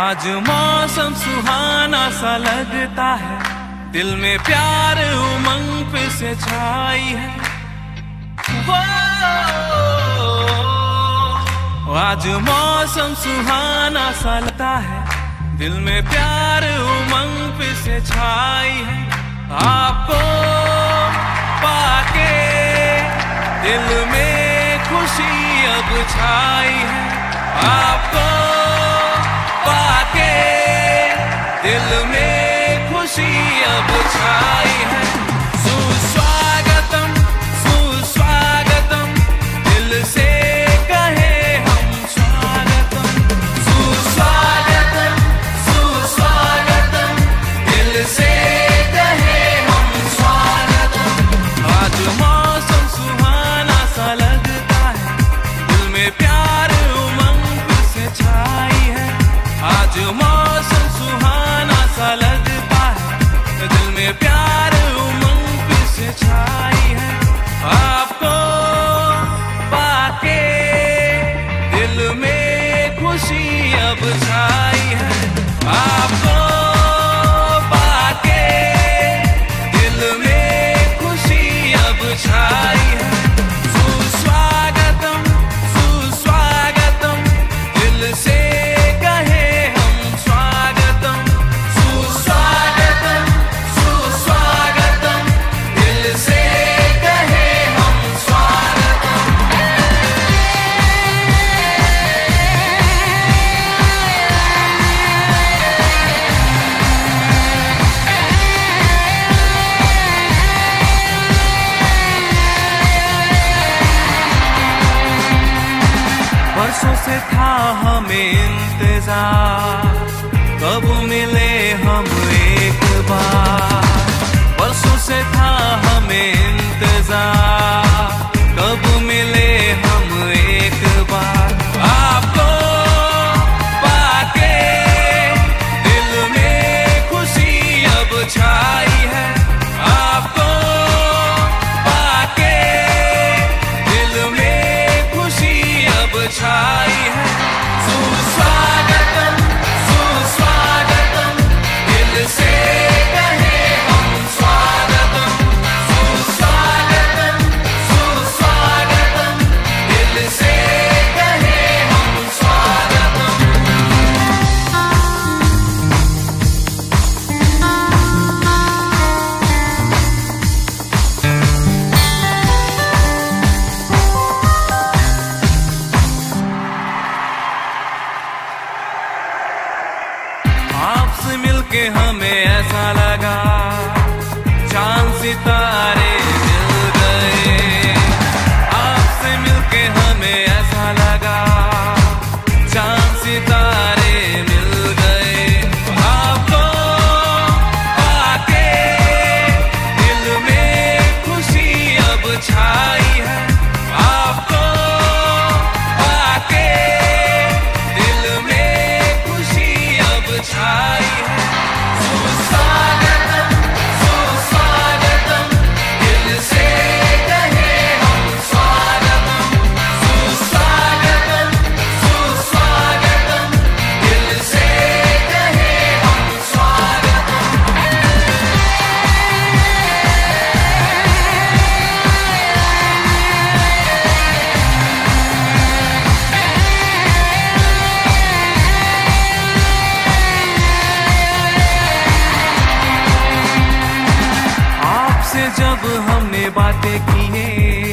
आज मौसम सुहाना सा लगता है, दिल में प्यार उमंग पे से छाई है। वो आज मौसम सुहाना सा लगता है, दिल में प्यार उमंग पे से छाई है। आपको पाके दिल में खुशी अब छाई है। आपको पाके दिल में खुशी अब छाई है। सुस्वागतम सुस्वागतम, दिल से कहे हम स्वागतम। सुस्वागतम सुस्वागतम, दिल से कहे हम स्वागतम। आज मौसम सुहाना सा लगता है, दिल में प्यार उमंग से छाई है। आज मौसम सुहाना सा लगता है, दिल में प्यार उमंग से छाई है। आपको पाके दिल में खुशी अब छाई है। आपको पाके दिल में खुशी अब छाई है। सुस्वागतम सुस्वागतम, दिल से कहे हम स्वागतम। सुस्वागतम सुस्वागतम, दिल से कहे हम स्वागतम। बरसों से था हमें इंतजार, कब मिले हम एक बार। बरसों से था हमें इंतजार, कब मिले हम एक बार। आपको पाके दिल में खुशी अब छाई है। आपको पाके दिल में खुशी अब छाई है। सुस्वागतम सुस्वागतम, दिल से कहे हम स्वागतम। सुस्वागतम सुस्वागतम, दिल से कहे हम स्वागतम। आपसे मिलके हमें ऐसा लगा, चांद सितारे मिल गए। आपसे मिलके हमें ऐसा लगा, चांद सितारे मिल गए। आपको पाके दिल में खुशी अब छाई है। आपको पाके दिल में खुशी अब छाई है। सुस्वागतम सुस्वागतम, दिल से कहे हम स्वागतम। सुस्वागतम सुस्वागतम, दिल से कहे हम स्वागतम। आपसे जब हमने बातें की हैं,